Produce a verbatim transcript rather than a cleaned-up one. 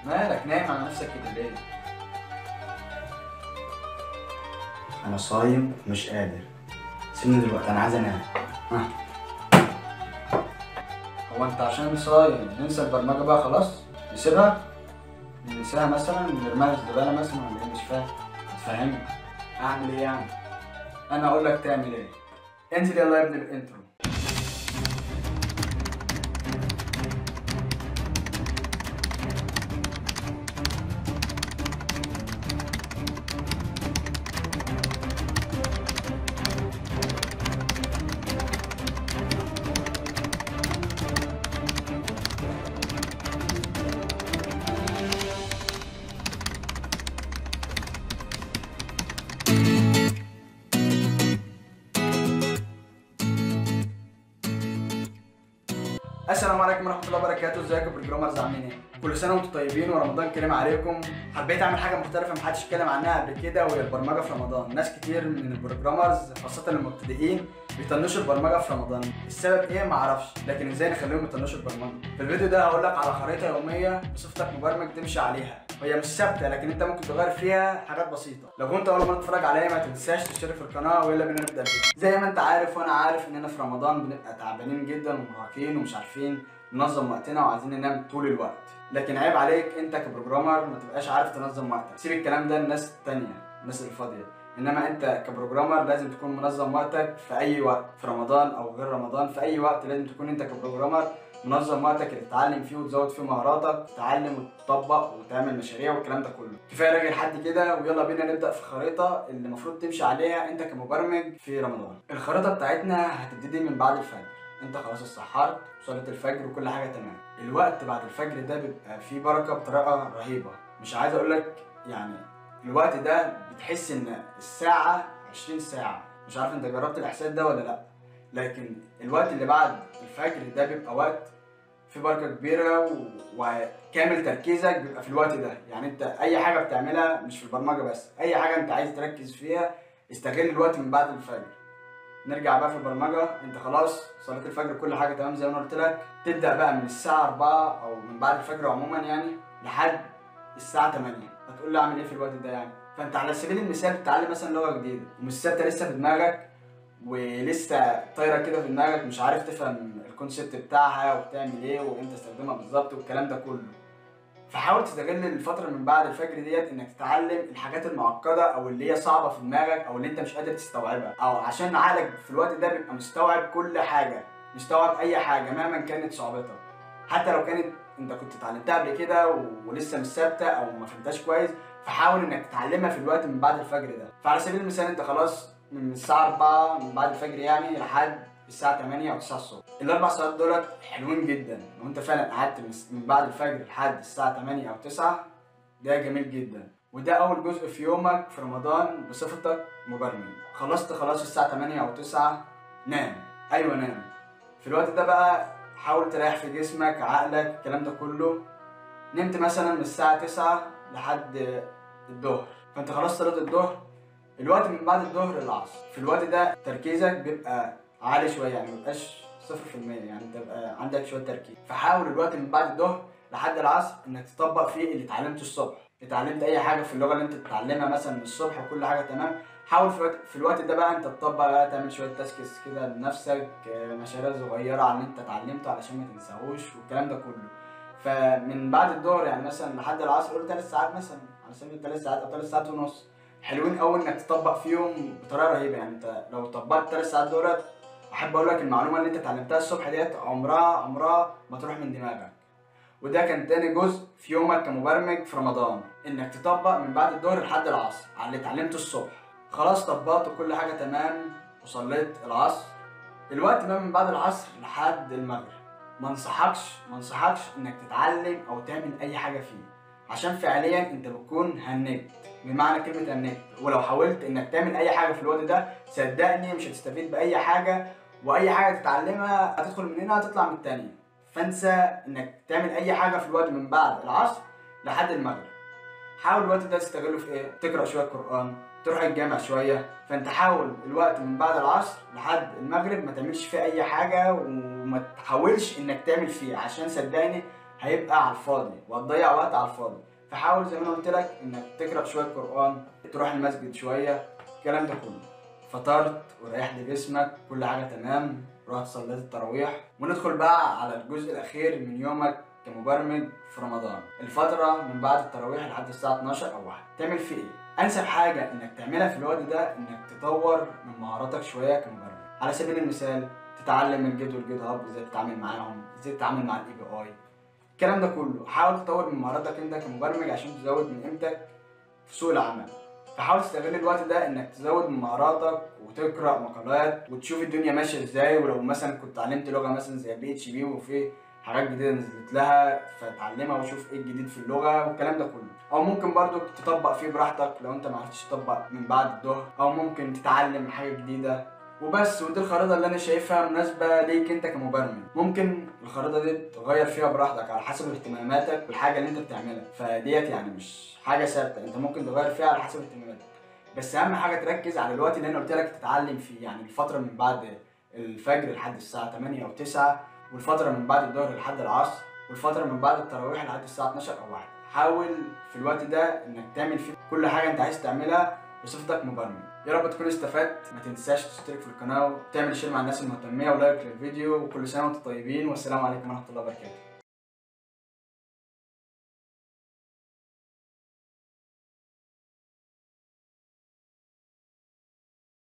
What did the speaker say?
مالك نايم على نفسك كده ليه؟ انا صايم ومش قادر. سيبني دلوقتي، انا عايز انام. ها. هو انت عشان صايم ننسى البرمجة بقى خلاص؟ نسيبها؟ ننساها مثلا؟ نرميها في الزبالة مثلا ولا ايه؟ مش فاهم. تفهمني؟ اعمل ايه يعني؟ انا اقول لك تعمل ايه؟ انزل يلا يا ابني الانترو. السلام عليكم ورحمه الله وبركاته، ازيكم يا بروجرامرز؟ عاملين ايه؟ كل سنه وانتم طيبين ورمضان كريم عليكم. حبيت اعمل حاجه مختلفه محدش اتكلم عنها قبل كده، وهي البرمجه في رمضان. ناس كتير من البروجرامرز خاصه المبتدئين بيطنشوا البرمجه في رمضان. السبب ايه؟ معرفش، لكن ازاي نخليهم يطنشوا البرمجه؟ في الفيديو ده هقول لك على خريطه يوميه بصفتك مبرمج تمشي عليها. هي مش ثابته لكن انت ممكن تغير فيها حاجات بسيطه. لو كنت اول مره تتفرج عليا ما تنساش تشترك في القناه، ويلا بينا نبدا الفيديو. زي ما انت عارف وانا عارف اننا في رمضان بنبقى تعبانين جدا ومرهقين ومش عارفين ننظم وقتنا وعايزين ننام طول الوقت، لكن عيب عليك انت كبروجرامر ما تبقاش عارف تنظم وقتك. سيب الكلام ده للناس التانية، الناس الفاضيه، انما انت كبروجرامر لازم تكون منظم وقتك في اي وقت، في رمضان او غير رمضان، في اي وقت لازم تكون انت كبروجرامر منظم وقتك اللي تتعلم فيه وتزود فيه مهاراتك، تتعلم وتطبق وتعمل مشاريع والكلام ده كله. كفايه راجل لحد كده، ويلا بينا نبدا في الخريطه اللي المفروض تمشي عليها انت كمبرمج في رمضان. الخريطه بتاعتنا هتبتدي من بعد الفجر. انت خلاص اتسحرت وصلت الفجر وكل حاجه تمام. الوقت بعد الفجر ده بيبقى فيه بركه بطريقه رهيبه، مش عايز اقول لك يعني. الوقت ده بتحس ان الساعه عشرين ساعه. مش عارف انت جربت الاحساس ده ولا لا، لكن الوقت اللي بعد الفجر ده بيبقى وقت فيه بركه كبيره و... وكامل تركيزك بيبقى في الوقت ده. يعني انت اي حاجه بتعملها مش في البرمجه بس، اي حاجه انت عايز تركز فيها استغل الوقت من بعد الفجر. نرجع بقى في البرمجه، انت خلاص صلاه الفجر كل حاجه تمام زي ما قلت لك. تبدا بقى من الساعه أربعة او من بعد الفجر عموما يعني لحد الساعه تمانية. هتقول لي اعمل ايه في الوقت ده يعني؟ فانت على سبيل المثال بتتعلم مثلا لغه جديده ومش ثابته لسه في دماغك، ولسه طايره كده في دماغك، مش عارف تفهم الكونسيبت بتاعها وبتعمل ايه وامتى تستخدمها بالظبط والكلام ده كله. فحاول تستغل الفترة من بعد الفجر ديت انك تتعلم الحاجات المعقدة او اللي هي صعبة في دماغك او اللي انت مش قادر تستوعبها، او عشان عقلك في الوقت ده بيبقى مستوعب كل حاجة، مستوعب اي حاجة مهما كانت صعوبتها. حتى لو كانت انت كنت اتعلمتها قبل كده ولسه مش ثابتة او ما فهمتهاش كويس، فحاول انك تتعلمها في الوقت من بعد الفجر ده. فعلى سبيل المثال انت خلاص من الساعة أربعة من بعد الفجر يعني لحد الساعة تمانية أو تسعة الصبح. الأربع ساعات دولت حلوين جدا، لو أنت فعلا قعدت من بعد الفجر لحد الساعة تمانية أو تسعة ده جميل جدا، وده أول جزء في يومك في رمضان بصفتك مبرمج. خلصت خلاص الساعة تمانية أو تسعة، نام. أيوه نام. في الوقت ده بقى حاول تريح في جسمك عقلك الكلام ده كله. نمت مثلا من الساعة تسعة لحد الظهر، فأنت خلاص صلاة الظهر. الوقت من بعد الظهر للعصر، في الوقت ده تركيزك بيبقى عالي شويه، يعني مبقاش صفر في المية، يعني انت بقى عندك شويه تركيز. فحاول الوقت من بعد الظهر لحد العصر انك تطبق فيه اللي اتعلمته الصبح. اتعلمت اي حاجه في اللغه اللي انت بتتعلمها مثلا من الصبح وكل حاجه تمام، حاول في الوقت, في الوقت ده بقى انت تطبق بقى، تعمل شويه تاسكس كده لنفسك، مشاريع صغيره عن اللي انت اتعلمته علشان ما تنساهوش والكلام ده كله. فمن بعد الظهر يعني مثلا لحد العصر قول ثلاث ساعات مثلا، على سبيل ثلاث ساعات او ثلاث ساعات ونص، حلوين قوي انك تطبق فيهم بطريقه رهيبه. يعني انت لو طبقت ثلاث ساعات دولت، احب اقول لك المعلومه اللي انت اتعلمتها الصبح ديت عمرها عمرها ما تروح من دماغك. وده كان تاني جزء في يومك كمبرمج في رمضان، انك تطبق من بعد الظهر لحد العصر على اللي اتعلمته الصبح. خلاص طبقت وكل حاجه تمام وصليت العصر. الوقت ما من بعد العصر لحد المغرب ما انصحكش ما انصحكش انك تتعلم او تعمل اي حاجه فيه، عشان فعليا انت بتكون هنجت بمعنى كلمه هنجت. ولو حاولت انك تعمل اي حاجه في الوقت ده صدقني مش هتستفيد باي حاجه، واي حاجه تتعلمها هتدخل من هنا هتطلع من التانيه. فانسى انك تعمل اي حاجه في الوقت من بعد العصر لحد المغرب. حاول الوقت ده تستغله في ايه؟ تقرا شويه قران، تروح الجامع شويه. فانت حاول الوقت من بعد العصر لحد المغرب ما تعملش فيه اي حاجه، وما تحاولش انك تعمل فيه، عشان صدقني هيبقى على الفاضي وهتضيع وقت على الفاضي. فحاول زي ما انا قلت لك انك تقرا شويه قران، تروح المسجد شويه، الكلام ده كله. فطرت وريحت جسمك، كل حاجه تمام، رحت صليت التراويح، وندخل بقى على الجزء الاخير من يومك كمبرمج في رمضان. الفتره من بعد التراويح لحد الساعه اتناشر او واحدة تعمل فيه ايه؟ انسب حاجه انك تعملها في الوقت ده انك تطور من مهاراتك شويه كمبرمج. على سبيل المثال تتعلم من جيت والجيت هاب ازاي تتعامل معاهم، ازاي تتعامل مع الاي بي اي، الكلام ده كله. حاول تطور من مهاراتك انت كمبرمج عشان تزود من قيمتك في سوق العمل. فحاول تستغل الوقت ده انك تزود من مهاراتك وتقرا مقالات وتشوف الدنيا ماشيه ازاي. ولو مثلا كنت اتعلمت لغه مثلا زي بي اتش بي وفي حاجات جديده نزلت لها فتعلمها وشوف ايه الجديد في اللغه والكلام ده كله. او ممكن برضو تطبق فيه براحتك لو انت ما عرفتش تطبق من بعد الظهر، او ممكن تتعلم حاجه جديده وبس. ودي الخريطه اللي انا شايفها مناسبه ليك انت كمبرمج. ممكن الخريطه دي تغير فيها براحتك على حسب اهتماماتك والحاجه اللي انت بتعملها. فديت يعني مش حاجه ثابته، انت ممكن تغير فيها على حسب اهتماماتك. بس اهم حاجه تركز على الوقت اللي انا قلت لك تتعلم فيه، يعني الفتره من بعد الفجر لحد الساعه تمانية او تسعة، والفتره من بعد الظهر لحد العصر، والفتره من بعد التراويح لحد الساعه اتناشر او واحدة. حاول في الوقت ده انك تعمل فيه كل حاجه انت عايز تعملها بصفتك مبرمج. يا رب تكون استفدت. ما تنساش تشترك في القناه وتعمل شير مع الناس المهتميه ولايك للفيديو. وكل سنه وانتم طيبين، والسلام عليكم ورحمه الله وبركاته.